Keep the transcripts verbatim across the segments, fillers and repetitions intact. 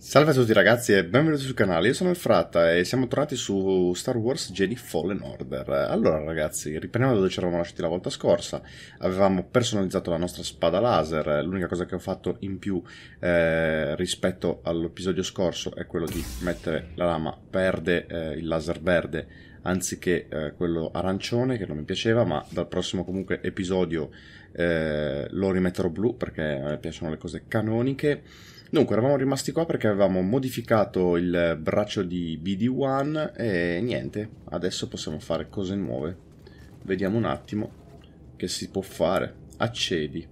Salve a tutti ragazzi e benvenuti sul canale, io sono il Fratta e siamo tornati su Star Wars Jedi Fallen Order. Allora ragazzi, riprendiamo da dove ci eravamo lasciati la volta scorsa. Avevamo personalizzato la nostra spada laser, l'unica cosa che ho fatto in più eh, rispetto all'episodio scorso è quello di mettere la lama verde, eh, il laser verde, anziché eh, quello arancione che non mi piaceva, ma dal prossimo comunque episodio eh, lo rimetterò blu perché a me piacciono le cose canoniche. Dunque, eravamo rimasti qua perché avevamo modificato il braccio di B D uno e niente, adesso possiamo fare cose nuove. Vediamo un attimo che si può fare. Accedi.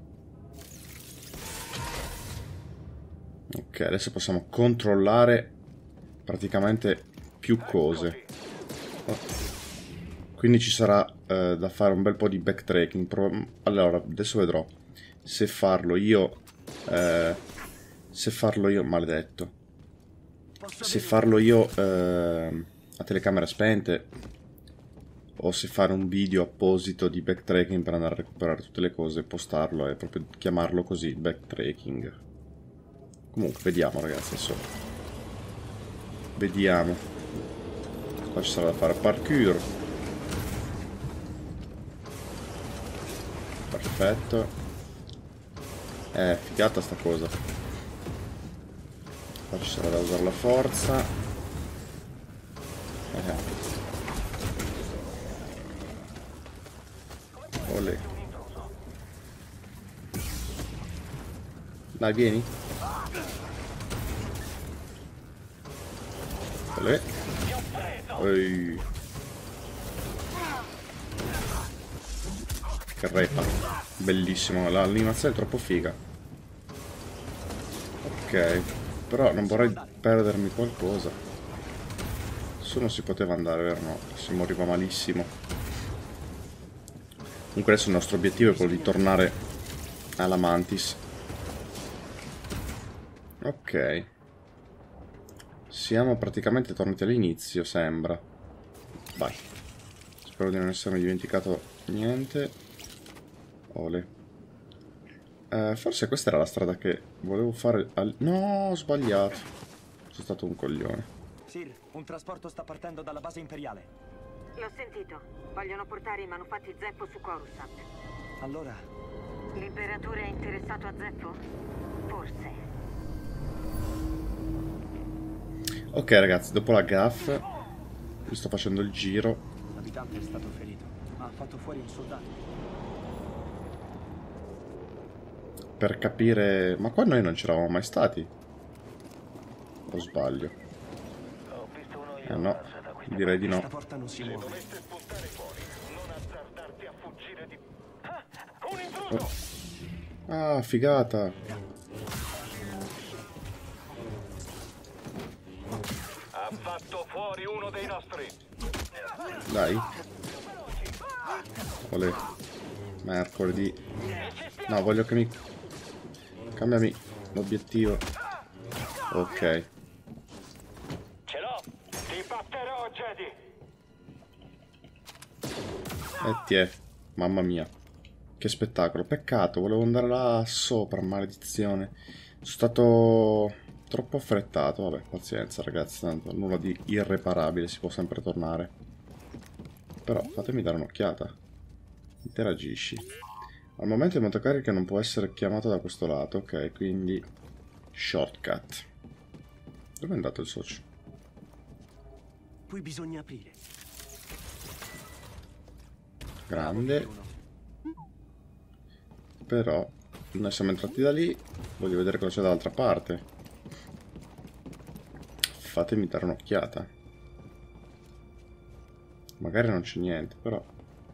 Ok, adesso possiamo controllare praticamente più cose. Oh. Quindi ci sarà eh, da fare un bel po' di backtracking. Allora, adesso vedrò se farlo io... Eh, Se farlo io, maledetto. Se farlo io eh, a telecamere spente o se fare un video apposito di backtracking per andare a recuperare tutte le cose e postarlo e proprio chiamarlo così, backtracking. Comunque, vediamo ragazzi, adesso. Vediamo. Qua ci sarà da fare parkour. Perfetto. Eh, figata sta cosa. Qua ci sarà da usare la forza. Eh. Olè. Dai, vieni. Olè. Ehi. Che repa. Bellissimo, l'animazione è troppo figa. Ok. Però non vorrei perdermi qualcosa. Su non si poteva andare, vero? No, si moriva malissimo. Comunque adesso il nostro obiettivo è quello di tornare alla Mantis. Ok. Siamo praticamente tornati all'inizio, sembra. Vai. Spero di non essermi dimenticato niente. Ole. Uh, forse questa era la strada che volevo fare al... No, ho sbagliato. Sono stato un coglione. Sir, un trasporto sta partendo dalla base imperiale. L'ho sentito. Vogliono portare i manufatti Zeppo su Coruscant. Allora... L'imperatore è interessato a Zeppo? Forse. Ok ragazzi, dopo la gaff mi sto facendo il giro. L'abitante è stato ferito, ma ha fatto fuori un soldato. Per capire... Ma qua noi non c'eravamo mai stati? O sbaglio? Eh no, direi di no. Questa porta non si muove. Oh. Ah, figata! Ha fatto fuori uno dei nostri. Dai. Olè. Mercoledì. No, voglio che mi... Cambiami l'obiettivo. Ok. Ce l'ho. Ti batterò, Jedi. E ti è. Mamma mia. Che spettacolo. Peccato, volevo andare là sopra, maledizione. Sono stato troppo affrettato. Vabbè, pazienza ragazzi, tanto nulla di irreparabile, si può sempre tornare. Però fatemi dare un'occhiata. Interagisci. Al momento il motocarica non può essere chiamato da questo lato, ok, quindi shortcut. Dove è andato il socio? Qui bisogna aprire. Grande. Però noi siamo entrati da lì, voglio vedere cosa c'è dall'altra parte. Fatemi dare un'occhiata. Magari non c'è niente, però...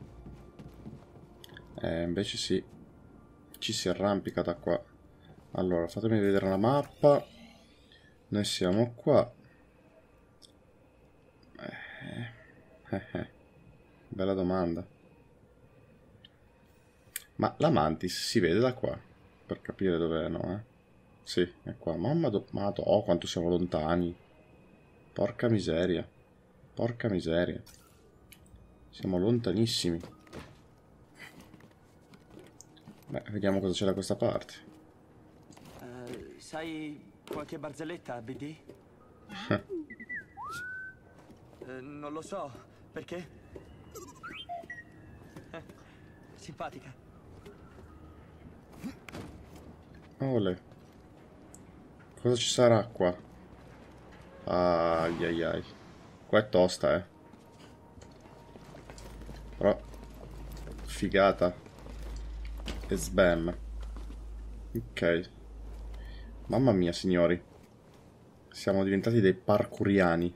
Eh, invece sì, ci si arrampica da qua. Allora, fatemi vedere la mappa. Noi siamo qua. Eh, eh, eh. Bella domanda. Ma la Mantis si vede da qua? Per capire dov'è, no? Eh? Sì, è qua. Mamma do... Madò, oh, quanto siamo lontani. Porca miseria. Porca miseria. Siamo lontanissimi. Beh, vediamo cosa c'è da questa parte. Uh, sai, Qualche barzelletta, B D? eh, non lo so. Perché? Eh, simpatica. Ole. Cosa ci sarà qua? Ai ai ai. Qua è tosta, eh. Però figata. E sbam. Ok. Mamma mia, signori. Siamo diventati dei parkouriani.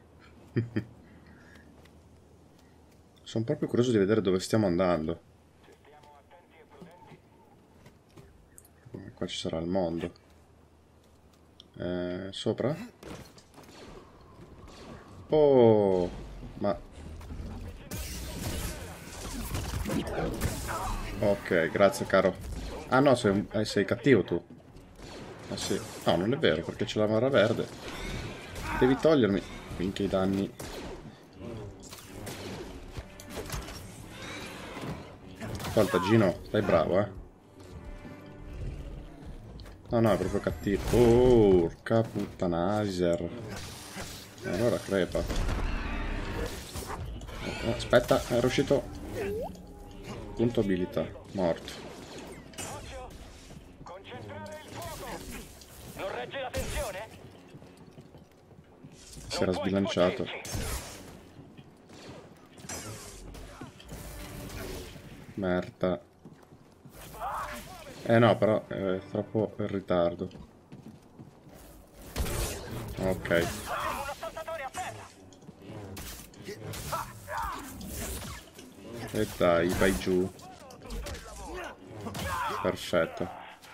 Sono proprio curioso di vedere dove stiamo andando. Qua ci sarà il mondo. Eh, sopra? Oh, ma... Ok, grazie caro. Ah no, sei, eh, sei cattivo tu. Ah sì. No, non è vero, perché c'è la barra verde. Devi togliermi. Minchia i danni. Ascolta Gino, stai bravo, eh. No, no, è proprio cattivo. Oh, porca puttaniser. Allora crepa. Oh, aspetta, è riuscito. Punto abilità. Morto. Concentrare il fuoco. Non regge la tensione? Si era sbilanciato. Merda. Eh no, però è troppo in ritardo. Ok. E dai, vai giù. Perfetto.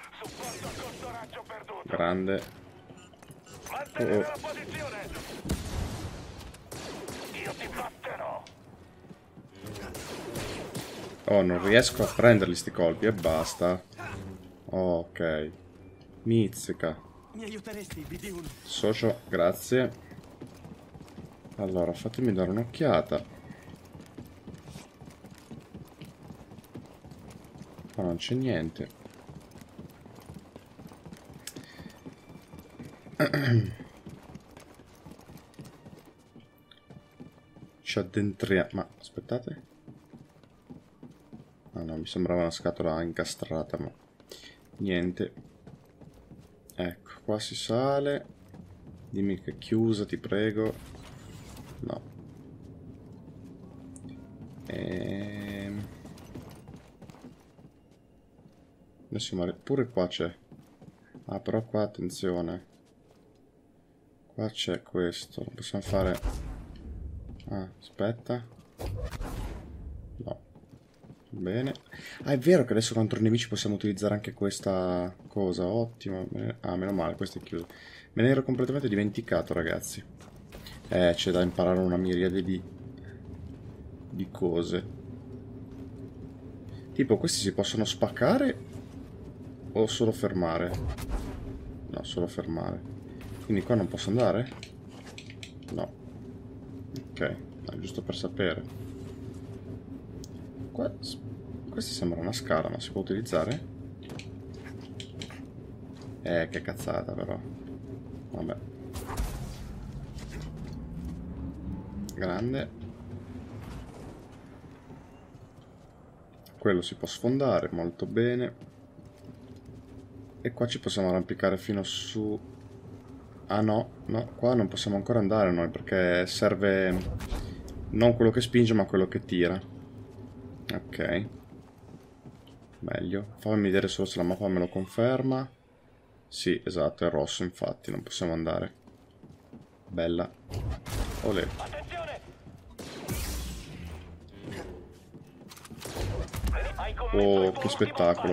Grande. Oh, oh. Io ti batterò. Oh, non riesco a prenderli sti colpi e basta. Oh, ok. Mizzica. Mi aiuteresti, B D uno? Socio, grazie. Allora, fatemi dare un'occhiata. Ma non c'è niente. Ci addentriamo. Ma aspettate. Ah no, mi sembrava una scatola incastrata, ma niente. Ecco, qua si sale. Dimmi che è chiusa, ti prego. No. Ehm... Adesso ma pure qua c'è. Ah, però qua attenzione. Qua c'è questo. Lo possiamo fare. Ah, aspetta. No. Bene. Ah, è vero che adesso contro i nemici possiamo utilizzare anche questa cosa. Ottimo. Ah, meno male, questo è chiuso. Me ne ero completamente dimenticato, ragazzi. Eh, c'è da imparare una miriade di... di cose. Tipo, questi si possono spaccare o solo fermare? No, solo fermare. Quindi qua non posso andare? No. Ok, no, giusto per sapere. Qua... Questa sembra una scala, ma si può utilizzare? Eh, che cazzata però. Vabbè. Grande. Quello si può sfondare, molto bene. E qua ci possiamo arrampicare fino su... Ah no, no, qua non possiamo ancora andare noi perché serve non quello che spinge ma quello che tira. Ok. Meglio. Fammi vedere solo se la mappa me lo conferma. Sì, esatto, è rosso infatti, non possiamo andare. Bella. Olè. Oh, che spettacolo.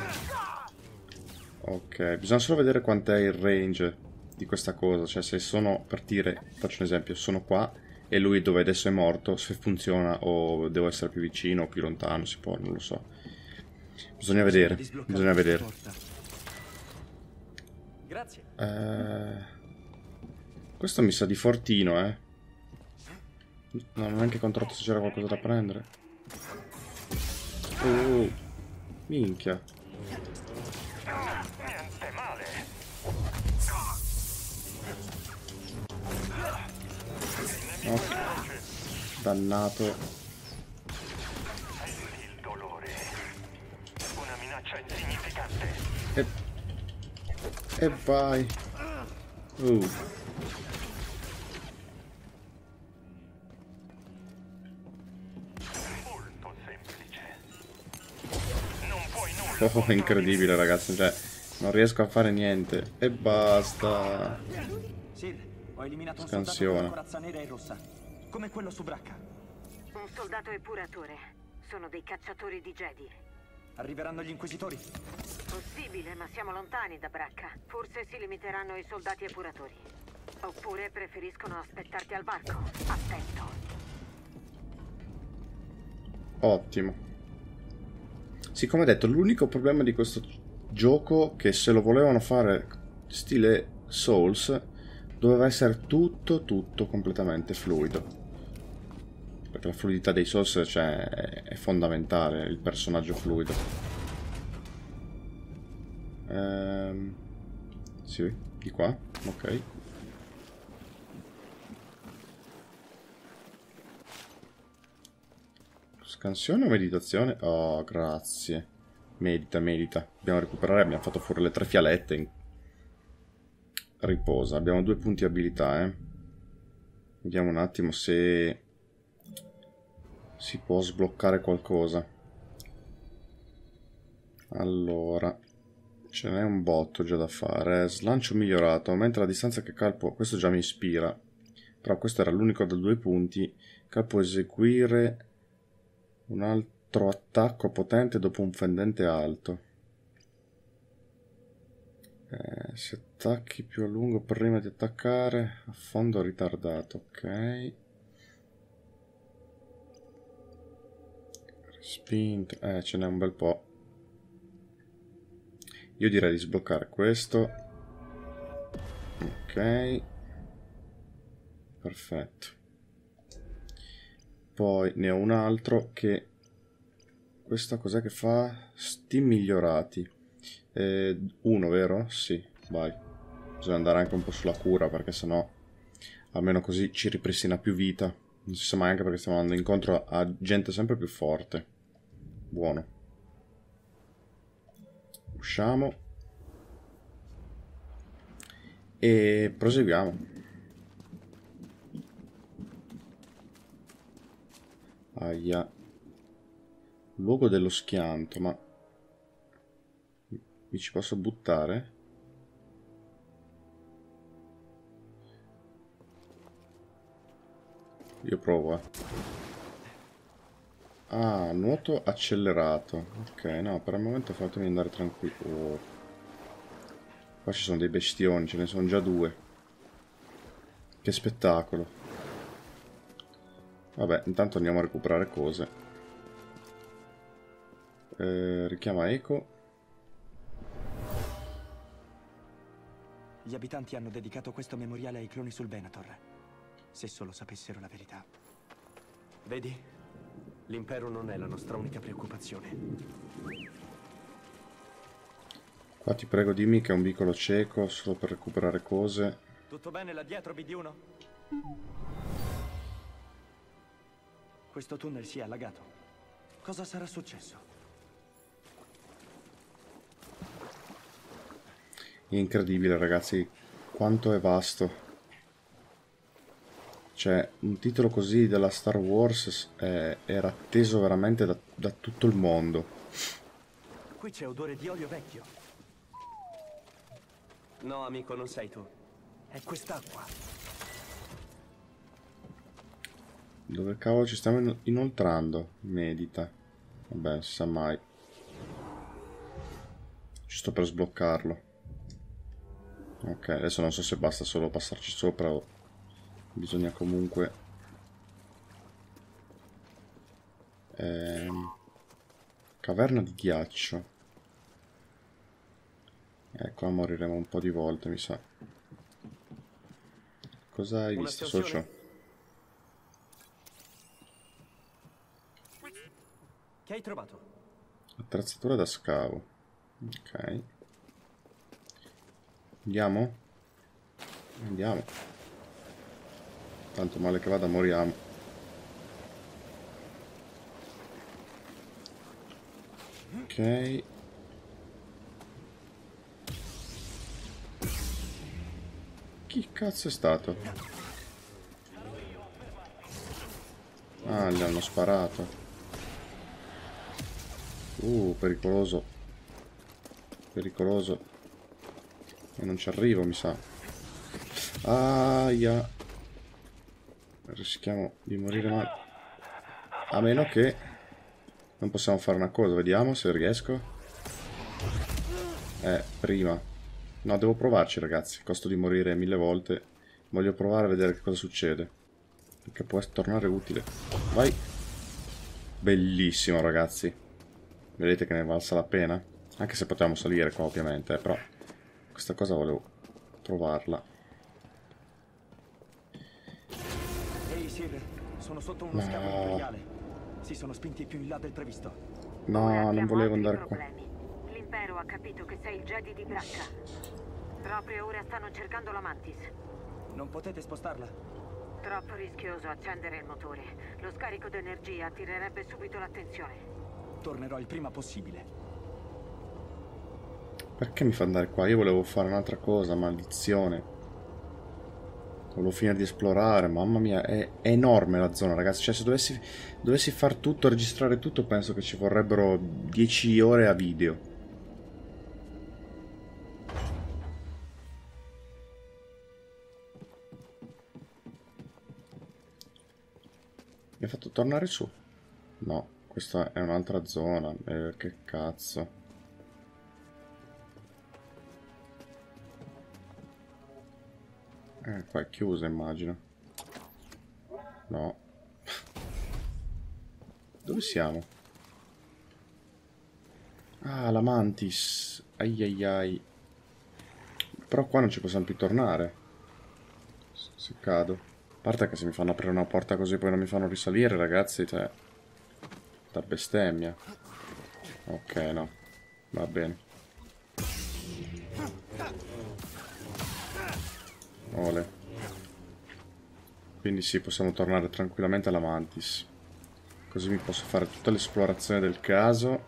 Ok, bisogna solo vedere quant'è il range di questa cosa. Cioè se sono, per dire, faccio un esempio, sono qua e lui dove adesso è morto, se funziona o devo essere più vicino o più lontano, si può, non lo so. Bisogna vedere, bisogna vedere. Grazie. Eh, questo mi sa di fortino, eh. No, non ho neanche controllato se c'era qualcosa da prendere. Oh, minchia. Ok. Dannato. Il dolore. Una minaccia insignificante. E, e vai. Uh. Molto semplice. Non puoi nulla. Oh, incredibile ragazzi, cioè non riesco a fare niente. E basta. Sid, ho eliminato un Scansiona. soldato con la corazza nera e rossa. Come quello su Bracca. Un soldato epuratore. Sono dei cacciatori di Jedi. Arriveranno gli inquisitori. Possibile, ma siamo lontani da Bracca. Forse si limiteranno ai soldati epuratori. Oppure preferiscono aspettarti al varco. Attento. Ottimo. Sì, come detto, l'unico problema di questo gioco che se lo volevano fare stile Souls doveva essere tutto, tutto completamente fluido. Perché la fluidità dei Souls, cioè, è fondamentale, il personaggio fluido. Ehm, sì, di qua, ok. Scansione o meditazione? Oh, grazie. Medita, medita. Dobbiamo recuperare, abbiamo fatto fuori le tre fialette. Riposa, abbiamo due punti abilità, eh. Vediamo un attimo se si può sbloccare qualcosa. Allora, ce n'è un botto già da fare. Slancio migliorato, aumenta la distanza che calpo. Questo già mi ispira. Però questo era l'unico da due punti. Calpo eseguire un altro attacco potente dopo un fendente alto. Eh, se attacchi più a lungo prima di attaccare, affondo ritardato, ok. Spinto, eh, ce n'è un bel po'. Io direi di sbloccare questo. Ok. Perfetto. Poi ne ho un altro che... Questa cos'è che fa? Steam migliorati. Eh, uno, vero? Sì, vai. Bisogna andare anche un po' sulla cura perché sennò almeno così ci ripristina più vita. Non si sa mai, anche perché stiamo andando incontro a gente sempre più forte. Buono. Usciamo. E proseguiamo. Aia. Luogo dello schianto, ma... Mi ci posso buttare? Io provo, eh. Ah, nuoto accelerato. Ok, no, per il momento fatemi andare tranquillo. Oh. Qua ci sono dei bestioni, ce ne sono già due. Che spettacolo. Vabbè, intanto andiamo a recuperare cose. Eh, richiama eco. Gli abitanti hanno dedicato questo memoriale ai cloni sul Venator. Se solo sapessero la verità. Vedi? L'impero non è la nostra unica preoccupazione. Qua ti prego dimmi che è un vicolo cieco solo per recuperare cose. Tutto bene là dietro, B D uno? Questo tunnel si è allagato. Cosa sarà successo? Incredibile ragazzi, quanto è vasto. Cioè, un titolo così della Star Wars è, era atteso veramente da, da tutto il mondo. Qui c'è odore di olio vecchio. No, amico, non sei tu. È quest'acqua. Dove cavolo ci stiamo inoltrando? Medita. Vabbè, non si sa mai. Ci sto per sbloccarlo. Ok, adesso non so se basta solo passarci sopra o bisogna comunque... Ehm... Caverna di ghiaccio. Ecco, moriremo un po' di volte, mi sa. Cosa hai visto, socio? Che hai trovato? Attrezzatura da scavo. Ok. Andiamo? Andiamo. Tanto male che vada moriamo. Ok. Chi cazzo è stato? Ah, gli hanno sparato. Uh, pericoloso. Pericoloso. E non ci arrivo, mi sa. Aia. Rischiamo di morire male. A meno che non possiamo fare una cosa. Vediamo se riesco. Eh, prima. No, devo provarci, ragazzi. Costo di morire mille volte. Voglio provare a vedere che cosa succede. Perché può tornare utile. Vai. Bellissimo, ragazzi. Vedete che ne valsa la pena? Anche se potevamo salire qua, ovviamente. Eh, però questa cosa volevo provarla. Ehi, Sir, sono sotto uno No. scavo imperiale. Si sono spinti più in là del previsto. No, Ora non abbiamo volevo altri andare qua. problemi. L'impero ha capito che sei il Jedi di Bracca. Proprio ora stanno cercando la Mantis. Non potete spostarla? Troppo rischioso accendere il motore. Lo scarico d'energia attirerebbe subito l'attenzione. Tornerò il prima possibile. Perché mi fa andare qua? Io volevo fare un'altra cosa, maledizione. Volevo finire di esplorare, mamma mia, è, è enorme la zona, ragazzi. Cioè, se dovessi, dovessi far tutto, registrare tutto, penso che ci vorrebbero dieci ore a video. Mi ha fatto tornare su. No, questa è un'altra zona. Eh, che cazzo. Eh, qua è chiusa, immagino. No. Dove siamo? Ah, la Mantis. Ai ai ai. Però qua non ci possiamo più tornare. Se cado. A parte che se mi fanno aprire una porta così e poi non mi fanno risalire, ragazzi, cioè... da bestemmia. Ok, no. Va bene. Ole. Quindi sì, possiamo tornare tranquillamente alla Mantis. Così mi posso fare tutta l'esplorazione del caso.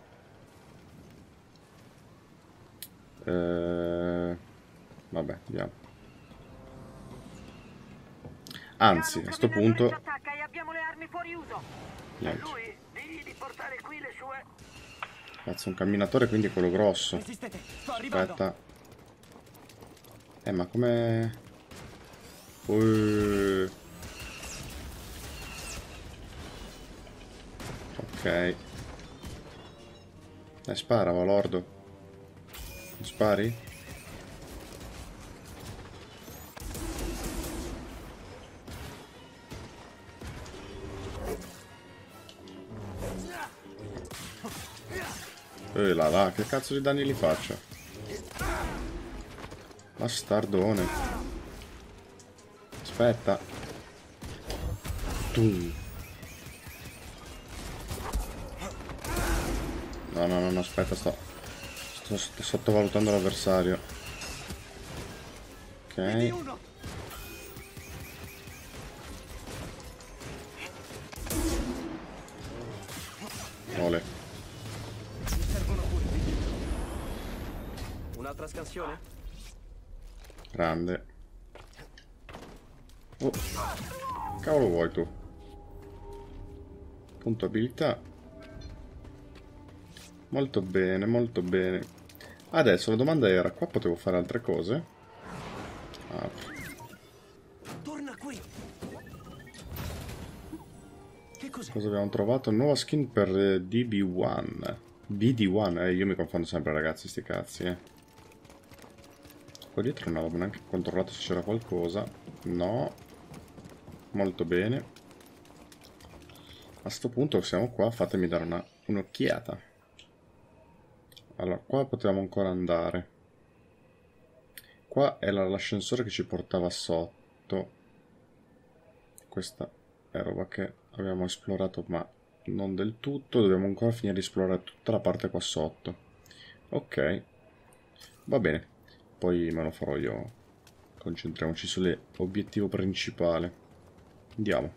Eh... Vabbè, andiamo. Anzi, a sto punto... Attacca e abbiamo le armi fuori uso. Niente. Lui, digli di portare qui le sue... Cazzo, un camminatore, quindi è quello grosso. Resistete, sto arrivando. Aspetta. Eh, ma come... Uh. Ok. Dai, spara, va, lordo. Non spari? Eh, là, là, che cazzo di danni li faccio? Bastardone. Aspetta. Tum. No, no, no, no, aspetta, sto... Sto, sto sottovalutando l'avversario. Ok. Ole. Un'altra scansione? Grande. Oh. Cavolo vuoi tu? Punto abilità. Molto bene, molto bene. Adesso la domanda era, qua potevo fare altre cose? Ah. Torna qui. Che cos'è? Cosa abbiamo trovato? Nuova skin per eh, D B uno. B D uno, eh, io mi confondo sempre, ragazzi, sti cazzi, eh. Qua dietro non avevo neanche controllato se c'era qualcosa. No. Molto bene. A sto punto siamo qua, fatemi dare una un'occhiata. Allora, qua potevamo ancora andare. Qua era l'ascensore che ci portava sotto. Questa è roba che abbiamo esplorato, ma non del tutto. Dobbiamo ancora finire di esplorare tutta la parte qua sotto. Ok. Va bene. Poi me lo farò io. Concentriamoci sull'obiettivo principale. Andiamo.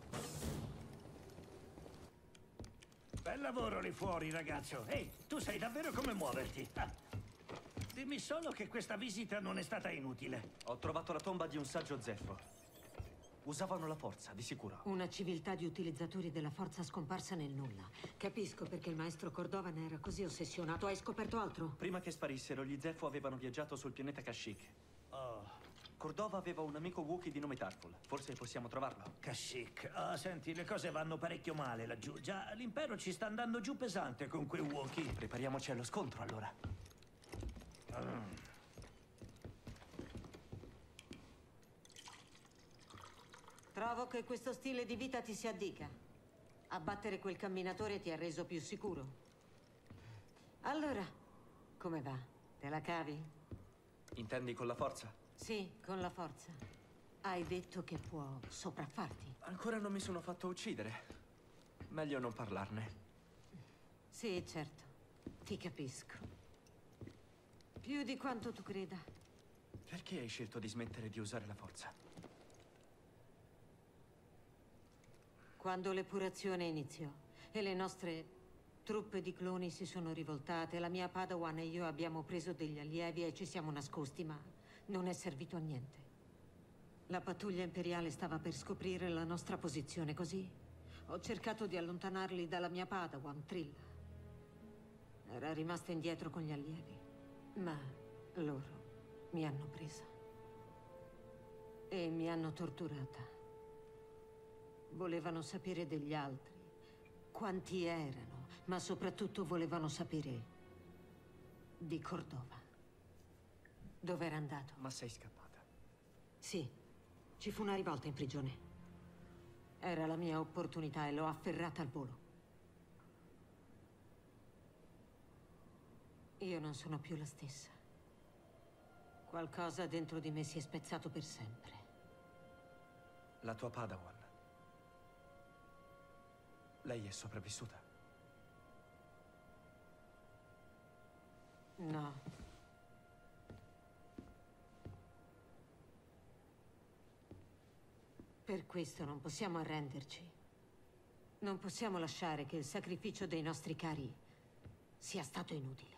Bel lavoro lì fuori, ragazzo. Ehi, tu sai davvero come muoverti. Ah. Dimmi solo che questa visita non è stata inutile. Ho trovato la tomba di un saggio zeffo. Usavano la forza, di sicuro. Una civiltà di utilizzatori della forza scomparsa nel nulla. Capisco perché il maestro Cordova ne era così ossessionato. Hai scoperto altro? Prima che sparissero, gli zeffo avevano viaggiato sul pianeta Kashyyyk. Oh, Cordova aveva un amico Wookiee di nome Tarful. Forse possiamo trovarlo. Kashyyyk. Ah, senti, le cose vanno parecchio male laggiù. Già, l'impero ci sta andando giù pesante con quei Wookiee. Prepariamoci allo scontro, allora. Mm. Trovo che questo stile di vita ti si addica. Abbattere quel camminatore ti ha reso più sicuro. Allora, come va? Te la cavi? Intendi con la forza? Sì, con la forza. Hai detto che può sopraffarti. Ancora non mi sono fatto uccidere. Meglio non parlarne. Sì, certo. Ti capisco. Più di quanto tu creda. Perché hai scelto di smettere di usare la forza? Quando l'epurazione iniziò e le nostre truppe di cloni si sono rivoltate, la mia Padawan e io abbiamo preso degli allievi e ci siamo nascosti, ma non è servito a niente. La pattuglia imperiale stava per scoprire la nostra posizione, così ho cercato di allontanarli dalla mia Padawan, Trilla. Era rimasta indietro con gli allievi, ma loro mi hanno presa e mi hanno torturata. Volevano sapere degli altri, quanti erano, ma soprattutto volevano sapere di Cordova. Dove era andato? Ma sei scappata. Sì, ci fu una rivolta in prigione. Era la mia opportunità e l'ho afferrata al volo. Io non sono più la stessa. Qualcosa dentro di me si è spezzato per sempre. La tua Padawan. Lei è sopravvissuta? No. Per questo non possiamo arrenderci. Non possiamo lasciare che il sacrificio dei nostri cari sia stato inutile.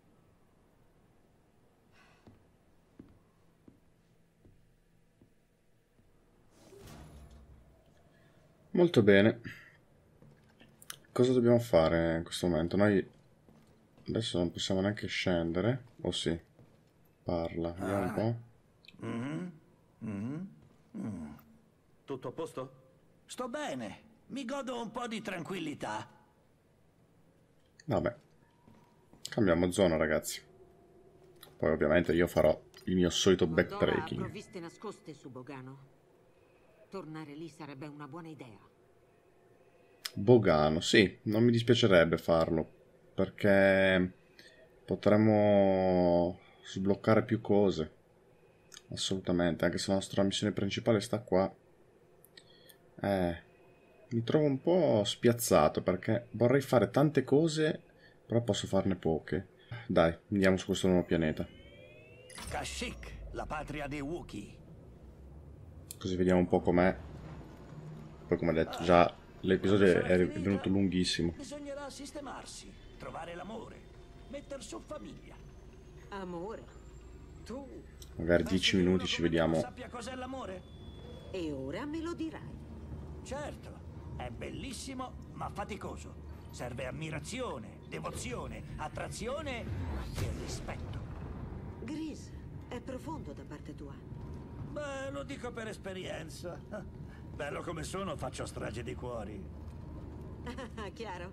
Molto bene. Cosa dobbiamo fare in questo momento? Noi adesso non possiamo neanche scendere. O sì? Parla. Vediamo un po'. Mm-hmm. Mm-hmm. Mm. Tutto a posto? Sto bene. Mi godo un po' di tranquillità. Vabbè. Cambiamo zona, ragazzi. Poi ovviamente io farò il mio solito Cordova ha backtracking. provviste nascoste su Bogano. Tornare lì sarebbe una buona idea. Bogano, sì, non mi dispiacerebbe farlo, perché potremmo sbloccare più cose. Assolutamente, anche se la nostra missione principale sta qua. Eh, mi trovo un po' spiazzato, perché vorrei fare tante cose, però posso farne poche. Dai, andiamo su questo nuovo pianeta. Kashyyyk, la patria dei Wookiee. Così vediamo un po' com'è. Poi, come detto, già l'episodio è venuto lunghissimo. Bisognerà sistemarsi, trovare l'amore, metter su famiglia. Amore? Tu? Magari dieci minuti ci vediamo. Sappia cos'è l'amore? E ora me lo dirai. Certo, è bellissimo ma faticoso. Serve ammirazione, devozione, attrazione e rispetto. Gris, è profondo da parte tua. Beh, lo dico per esperienza. Bello come sono, faccio strage di cuori. Chiaro?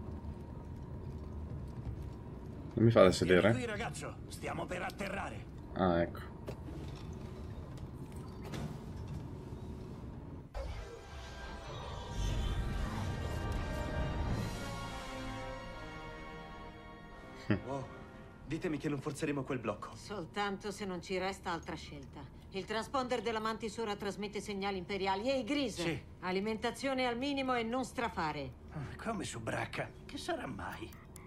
Non mi fate Vieni sedere? qui, ragazzo, stiamo per atterrare. Ah, ecco. Wow. Ditemi che non forzeremo quel blocco. Soltanto se non ci resta altra scelta. Il transponder della Mantis ora trasmette segnali imperiali. Ehi, Gris! Sì. Alimentazione al minimo e non strafare. Come su Bracca? Che sarà mai?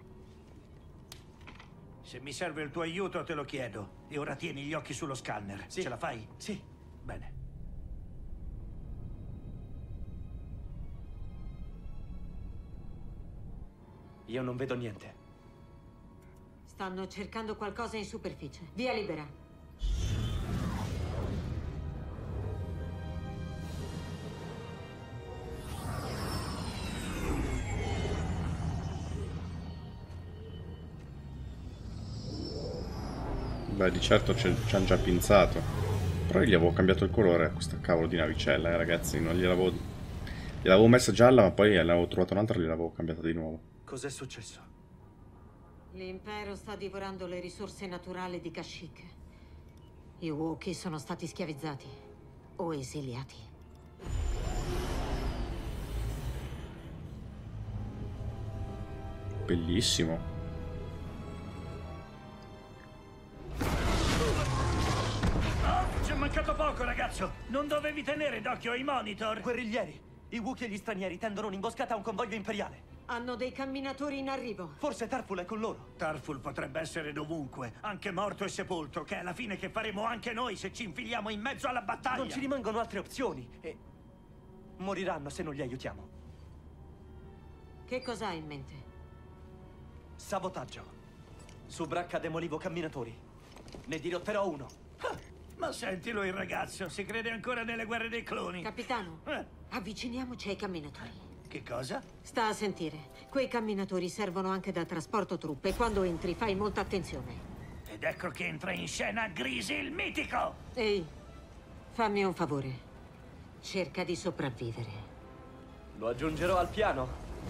Se mi serve il tuo aiuto te lo chiedo. E ora tieni gli occhi sullo scanner. Sì. Ce la fai? Sì. Bene. Io non vedo niente. Stanno cercando qualcosa in superficie. Via libera. Beh, di certo ci hanno già pinzato. Però io gli avevo cambiato il colore a questa cavolo di navicella, eh, ragazzi. Non gliel'avevo... Gliel'avevo messa gialla, ma poi ne avevo trovato un'altra e gliel'avevo cambiata di nuovo. Cos'è successo? L'impero sta divorando le risorse naturali di Kashyyyk. I Wookiee sono stati schiavizzati o esiliati. Bellissimo. Ci è mancato poco, ragazzo. Non dovevi tenere d'occhio i monitor? Guerriglieri! I Wookiee e gli stranieri tendono un'imboscata a un convoglio imperiale. Hanno dei camminatori in arrivo. Forse Tarful è con loro. Tarful potrebbe essere dovunque, anche morto e sepolto, che è la fine che faremo anche noi se ci infiliamo in mezzo alla battaglia. Non ci rimangono altre opzioni e moriranno se non li aiutiamo. Che cosa hai in mente? Sabotaggio. Su Bracca demolivo camminatori. Ne dirotterò uno. Ah, ma sentilo il ragazzo, si crede ancora nelle guerre dei cloni. Capitano, Eh, avviciniamoci ai camminatori. che cosa? Sta a sentire. Quei camminatori servono anche da trasporto truppe. Quando entri fai molta attenzione. Ed ecco che entra in scena Grisi il mitico! Ehi, fammi un favore. Cerca di sopravvivere. Lo aggiungerò al piano.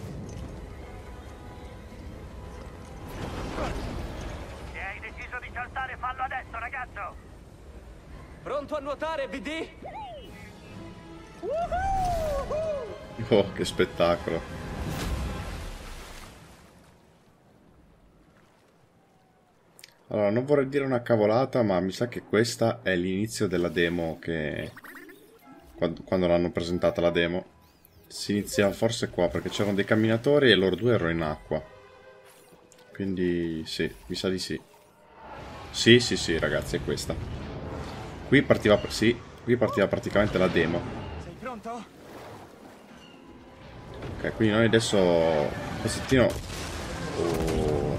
Se hai deciso di saltare, fallo adesso, ragazzo! Pronto a nuotare, B D? Oh, che spettacolo. Allora, non vorrei dire una cavolata, ma mi sa che questa è l'inizio della demo che... Quando, quando l'hanno presentata la demo. Si inizia forse qua, perché c'erano dei camminatori e loro due erano in acqua. Quindi sì, mi sa di sì. Sì, sì, sì, ragazzi, è questa. Qui partiva... Sì, qui partiva praticamente la demo. Sei pronto? Ok, quindi noi adesso un pezzettino... Oh.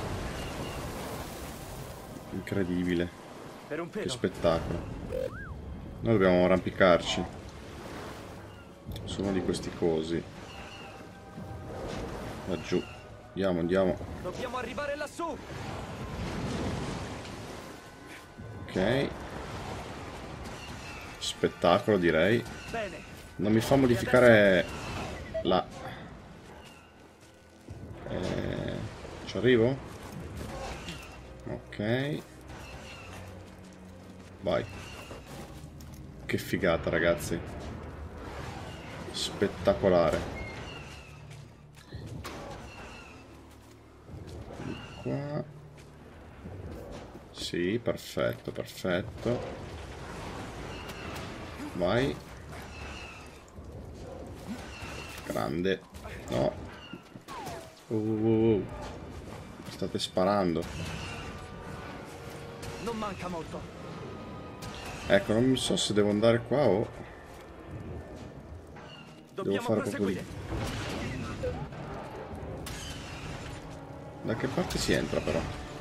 Incredibile. Per un Che pelo. spettacolo. Noi dobbiamo arrampicarci su uno di questi cosi. Laggiù. Andiamo, andiamo. Dobbiamo arrivare lassù. Ok. Spettacolo, direi. Bene. Non mi fa modificare la... Eh, ci arrivo? Ok. Vai. Che figata, ragazzi. Spettacolare. Di qua. Sì, perfetto, perfetto. Vai. Grande. No. Uh, uh, uh. State sparando. Non manca molto. Ecco, non so se devo andare qua o... Devo Dobbiamo fare proprio proseguire. lì. Da che parte si entra però?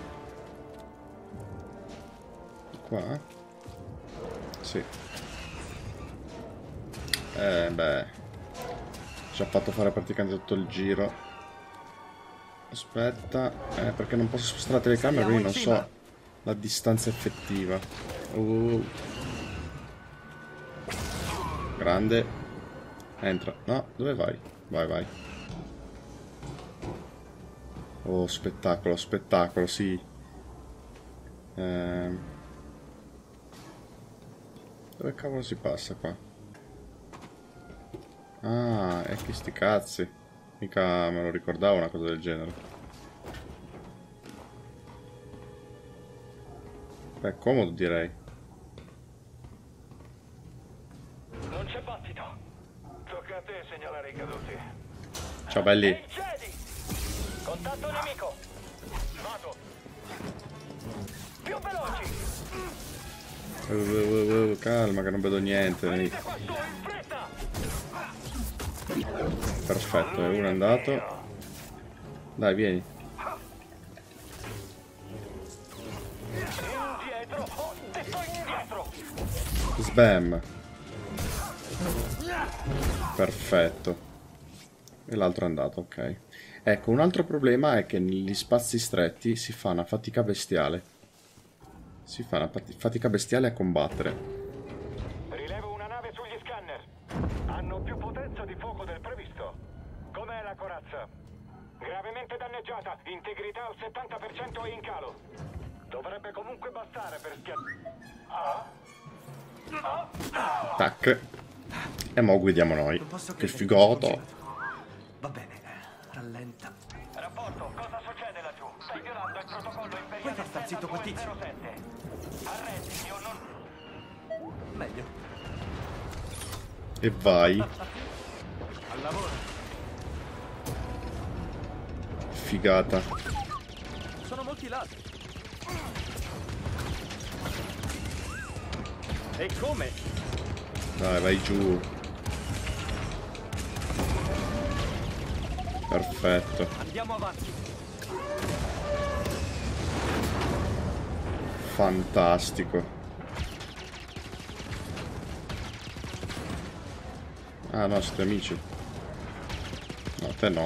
Qua? Sì. Eh beh. Ci ha fatto fare praticamente tutto il giro. Aspetta. Eh, perché non posso spostare la telecamera, quindi non so la distanza effettiva. Uh. Grande. Entra. No, dove vai? Vai, vai. Oh, spettacolo, spettacolo, sì. Ehm. Dove cavolo si passa qua? Ah, e che sti cazzi. Mica me lo ricordavo una cosa del genere. Beh, comodo direi. Non c'è battito. Tocca a te segnalare i caduti. Ciao belli. Ehi, Jedi! Contatto nemico. Vado. Più veloci. Uh, uh, uh, calma che non vedo niente. Venite qua su, in fretta. Perfetto, uno è andato. Dai, vieni. Indietro! Ho detto indietro! Sbam. Perfetto. E l'altro è andato, ok. Ecco, un altro problema è che negli spazi stretti si fa una fatica bestiale. Si fa una fatica bestiale a combattere. Rilevo una nave sugli scanner. Hanno più potenza di fuoco del previsto. Com'è la corazza? Gravemente danneggiata. Integrità al settanta per cento e in calo. Dovrebbe comunque bastare per schiacciare. Ah. Ah. Tac. E mo guidiamo noi. Non posso Che credere figotto. sia funzionato. Va bene, rallenta. Rapporto, cosa succede laggiù? Stai violando il protocollo imperiale. Puoi far star zitto quel tizio? zero sette. Arrendi, io non... Meglio. E vai. Al lavoro. Figata. Sono molti laser. E come? Dai, vai giù. Perfetto. Andiamo avanti. Fantastico. Ah no, siete amici. No, te no.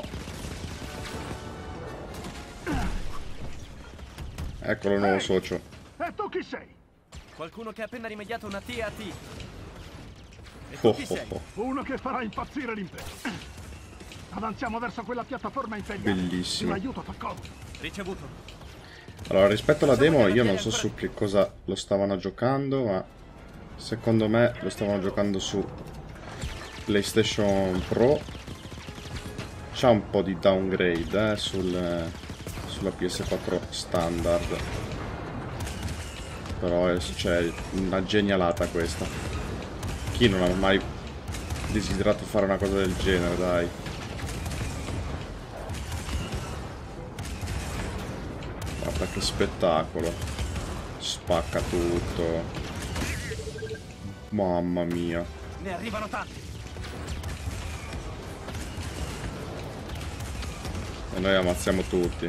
Eccolo il nuovo socio. E tu chi sei? Qualcuno che ha appena rimediato una T A T. E Oh, tu chi oh, sei? oh. Uno che farà impazzire l'impero. Avanziamo verso quella piattaforma imperiale. Bellissimo. L'aiuto fa comodo. Ricevuto. Allora, rispetto alla demo, io non so su che cosa lo stavano giocando, ma secondo me lo stavano giocando su PlayStation Pro. C'ha un po' di downgrade eh, sul, sulla P S quattro standard. Però è cioè, una genialata questa. Chi non ha mai desiderato fare una cosa del genere, dai. Guarda che spettacolo. Spacca tutto. Mamma mia. Ne arrivano tanti. E noi ammazziamo tutti.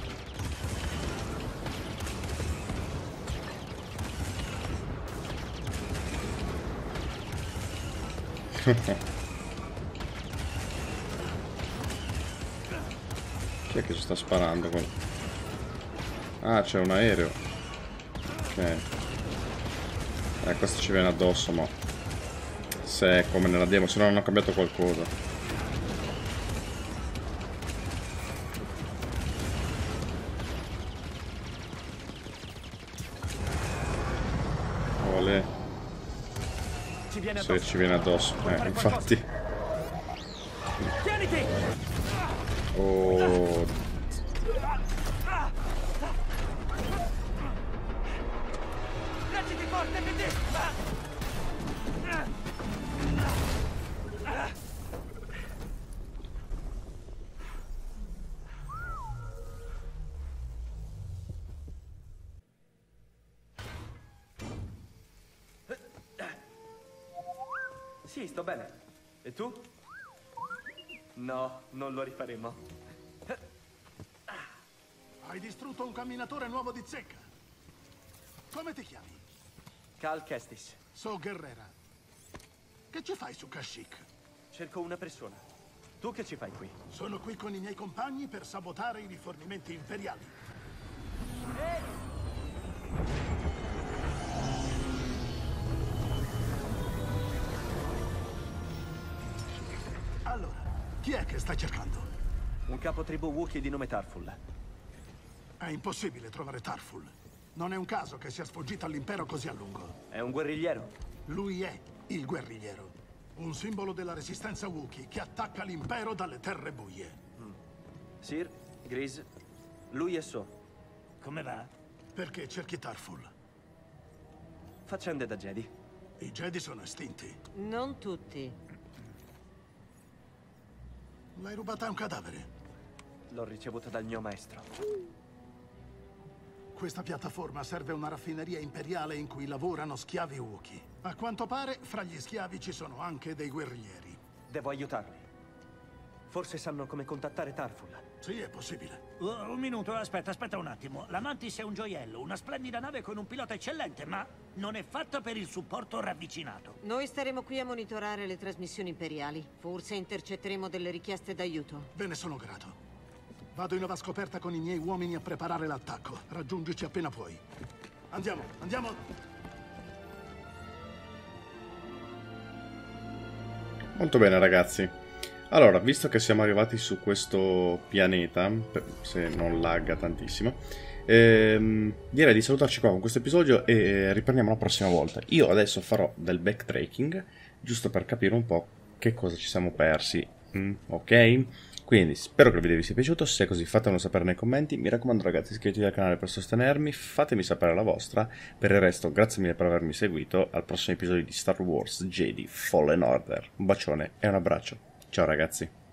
Chi è che si sta sparando con... Ah, c'è un aereo. Ok. Eh, questo ci viene addosso, ma... Se è come nella demo, se no hanno cambiato qualcosa. Olè. Ci viene Se addosso. ci viene addosso. Puoi Eh, fare infatti. Tieniti! Oh... Reggiti forte, P D! Sì, sto bene. E tu? No, non lo rifaremo. Hai distrutto un camminatore nuovo di zecca. Come ti chiami? Cal Kestis. So Guerrera. Che ci fai su Kashyyyk? Cerco una persona. Tu che ci fai qui? Sono qui con i miei compagni per sabotare i rifornimenti imperiali. Allora, chi è che stai cercando? Un capo tribù Wookiee di nome Tarful. È impossibile trovare Tarful. Non è un caso che sia sfuggito all'impero così a lungo. È un guerrigliero. Lui è il guerrigliero. Un simbolo della resistenza Wookiee che attacca l'impero dalle terre buie. Sir, Grease, lui è So. Come va? Perché cerchi Tarful? Faccende da Jedi. I Jedi sono estinti. Non tutti. L'hai rubata a un cadavere. L'ho ricevuta dal mio maestro. Questa piattaforma serve a una raffineria imperiale in cui lavorano schiavi Wookiee. A quanto pare, fra gli schiavi ci sono anche dei guerriglieri. Devo aiutarli. Forse sanno come contattare Tarful. Sì, è possibile. Uh, un minuto, aspetta, aspetta un attimo. La Mantis è un gioiello, una splendida nave con un pilota eccellente, ma non è fatta per il supporto ravvicinato. Noi staremo qui a monitorare le trasmissioni imperiali. Forse intercetteremo delle richieste d'aiuto. Ve ne sono grato. Vado in nuova scoperta con i miei uomini a preparare l'attacco. Raggiungici appena puoi. Andiamo, andiamo! Molto bene, ragazzi. Allora, visto che siamo arrivati su questo pianeta, se non lagga tantissimo, ehm, direi di salutarci qua con questo episodio e riprendiamo la prossima volta. Io adesso farò del backtracking, giusto per capire un po' che cosa ci siamo persi, mm, ok? Quindi spero che il video vi sia piaciuto, se è così fatemelo sapere nei commenti, mi raccomando ragazzi iscrivetevi al canale per sostenermi, fatemi sapere la vostra, per il resto grazie mille per avermi seguito, al prossimo episodio di Star Wars Jedi Fallen Order, un bacione e un abbraccio, ciao ragazzi!